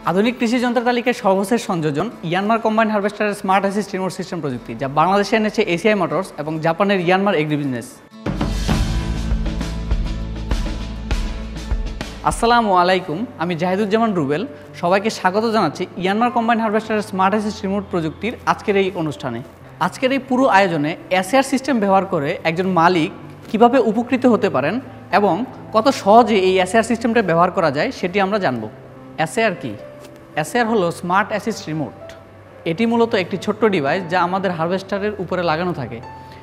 আধুনিক কৃষি যন্ত্র তালিকায় সর্বশেষ সংযোজন ইয়ানমার কম্বাইন হারভেস্টারের স্মার্ট অ্যাসিস্ট রিমোট সিস্টেম প্রযুক্তি, যা বাংলাদেশে এনেছে এসিআই মটরস এবং জাপানের ইয়ানমার এগ্রি বিজনেস। আসসালামু আলাইকুম, আমি জাহিদুজ্জামান রুবেল। সবাইকে স্বাগত জানাচ্ছি ইয়ানমার কম্বাইন হারভেস্টারের স্মার্ট অ্যাসিস্ট রিমোট প্রযুক্তির আজকের এই অনুষ্ঠানে। আজকের এই পুরো আয়োজনে এসিআর সিস্টেম ব্যবহার করে একজন মালিক কিভাবে উপকৃত হতে পারেন এবং কত সহজে এই এসিআর সিস্টেমটা ব্যবহার করা যায় সেটি আমরা জানব। এসিআর কি? এসিআর হলো স্মার্ট অ্যাসিস্ট রিমোট। এটি মূলত একটি ছোট্ট ডিভাইস যা আমাদের হারভেস্টারের উপরে লাগানো থাকে।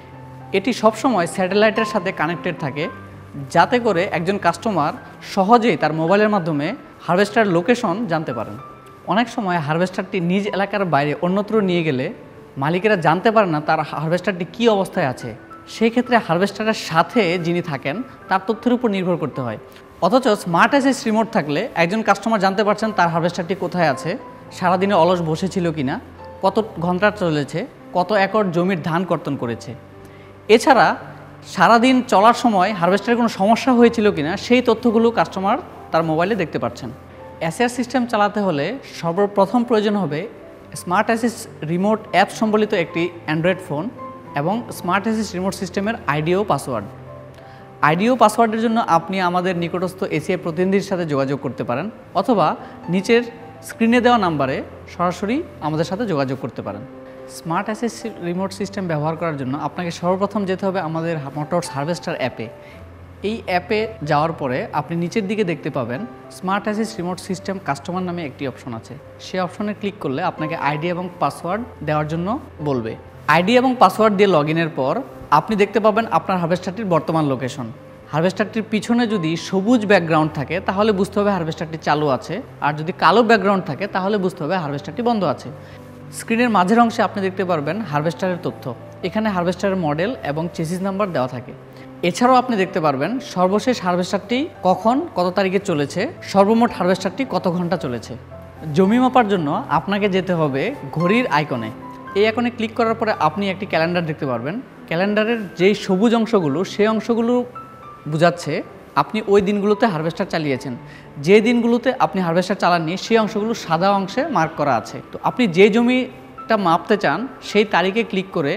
এটি সবসময় স্যাটেলাইটের সাথে কানেক্টেড থাকে, যাতে করে একজন কাস্টমার সহজেই তার মোবাইলের মাধ্যমে হারভেস্টারের লোকেশন জানতে পারেন। অনেক সময় হারভেস্টারটি নিজ এলাকার বাইরে অন্যত্র নিয়ে গেলে মালিকেরা জানতে পারে না তার হারভেস্টারটি কী অবস্থায় আছে। সেই ক্ষেত্রে হারভেস্টারের সাথে যিনি থাকেন তার তথ্যের উপর নির্ভর করতে হয়। অথচ স্মার্ট অ্যাসিস্ট রিমোট থাকলে একজন কাস্টমার জানতে পারছেন তার হারভেস্টারটি কোথায় আছে, সারাদিনে অলস বসেছিল কিনা, কত ঘন্টা চলেছে, কত একর জমির ধান কর্তন করেছে। এছাড়া সারাদিন চলার সময় হারভেস্টারের কোনো সমস্যা হয়েছিল কিনা সেই তথ্যগুলো কাস্টমার তার মোবাইলে দেখতে পাচ্ছেন। এসিআর সিস্টেম চালাতে হলে সর্বপ্রথম প্রয়োজন হবে স্মার্ট অ্যাসিস্ট রিমোট অ্যাপ সম্বলিত একটি অ্যান্ড্রয়েড ফোন এবং স্মার্ট অ্যাসিস্ট রিমোট সিস্টেমের আইডি ও পাসওয়ার্ড। আইডি ও পাসওয়ার্ডের জন্য আপনি আমাদের নিকটস্থ এসিআই প্রতিনিধির সাথে যোগাযোগ করতে পারেন অথবা নিচের স্ক্রিনে দেওয়া নাম্বারে সরাসরি আমাদের সাথে যোগাযোগ করতে পারেন। স্মার্ট অ্যাসিস্ট রিমোট সিস্টেম ব্যবহার করার জন্য আপনাকে সর্বপ্রথম যেতে হবে আমাদের মটরস হারভেস্টার অ্যাপে। এই অ্যাপে যাওয়ার পরে আপনি নিচের দিকে দেখতে পাবেন smart assist remote system customer নামে একটি অপশন আছে। সেই অপশনে ক্লিক করলে আপনাকে আইডি এবং পাসওয়ার্ড দেওয়ার জন্য বলবে। আইডি এবং পাসওয়ার্ড দিয়ে লগ ইনের পর আপনি দেখতে পাবেন আপনার হারভেস্টারটির বর্তমান লোকেশন। হারভেস্টারটির পিছনে যদি সবুজ ব্যাকগ্রাউন্ড থাকে তাহলে বুঝতে হবে হারভেস্টারটি চালু আছে, আর যদি কালো ব্যাকগ্রাউন্ড থাকে তাহলে বুঝতে হবে হারভেস্টারটি বন্ধ আছে। স্ক্রিনের মাঝের অংশে আপনি দেখতে পারবেন হারভেস্টারের তথ্য। এখানে হারভেস্টারের মডেল এবং চেসিস নাম্বার দেওয়া থাকে। এছাড়াও আপনি দেখতে পারবেন সর্বশেষ হারভেস্টারটি কখন কত তারিখে চলেছে, সর্বমোট হারভেস্টারটি কত ঘন্টা চলেছে। জমি মাপার জন্য আপনাকে যেতে হবে ঘড়ির আইকনে। এই আইকনে ক্লিক করার পরে আপনি একটি ক্যালেন্ডার দেখতে পারবেন। ক্যালেন্ডারের যেই সবুজ অংশগুলো সেই অংশগুলো বোঝাচ্ছে আপনি ওই দিনগুলোতে হারভেস্টার চালিয়েছেন। যে দিনগুলোতে আপনি হারভেস্টার চালাননি সেই অংশগুলো সাদা অংশে মার্ক করা আছে। তো আপনি যে জমিটা মাপতে চান সেই তারিখে ক্লিক করে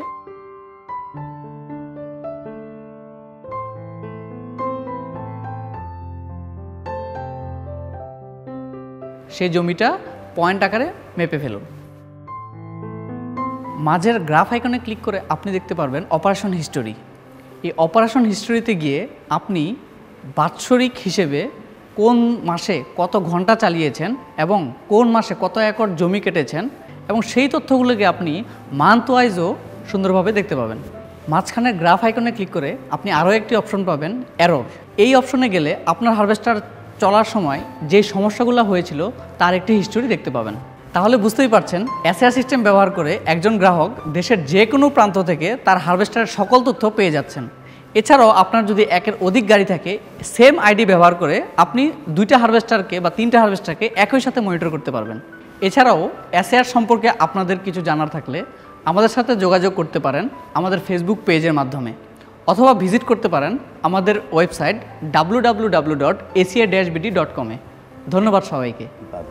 সেই জমিটা পয়েন্ট আকারে মেপে ফেলুন। মাঝের গ্রাফ আইকনে ক্লিক করে আপনি দেখতে পারবেন অপারেশন হিস্টোরি। এই অপারেশন হিস্টোরিতে গিয়ে আপনি বাৎসরিক হিসেবে কোন মাসে কত ঘন্টা চালিয়েছেন এবং কোন মাসে কত একর জমি কেটেছেন এবং সেই তথ্যগুলোকে আপনি মান্থ ওয়াইজও সুন্দরভাবে দেখতে পাবেন। মাঝখানের গ্রাফ আইকনে ক্লিক করে আপনি আরও একটি অপশন পাবেন, এরর। এই অপশনে গেলে আপনার হারভেস্টার চলার সময় যে সমস্যাগুলো হয়েছিল তার একটি হিস্টোরি দেখতে পাবেন। তাহলে বুঝতেই পারছেন এসিআর সিস্টেম ব্যবহার করে একজন গ্রাহক দেশের যে কোনো প্রান্ত থেকে তার হারভেস্টারের সকল তথ্য পেয়ে যাচ্ছেন। এছাড়াও আপনার যদি একের অধিক গাড়ি থাকে, সেম আইডি ব্যবহার করে আপনি দুইটা হারভেস্টারকে বা তিনটা হারভেস্টারকে একই সাথে মনিটর করতে পারবেন। এছাড়াও এসিআর সম্পর্কে আপনাদের কিছু জানার থাকলে আমাদের সাথে যোগাযোগ করতে পারেন আমাদের ফেসবুক পেজের মাধ্যমে অথবা ভিজিট করতে পারেন আমাদের ওয়েবসাইট www.acia-bd.com-এ। ধন্যবাদ সবাইকে।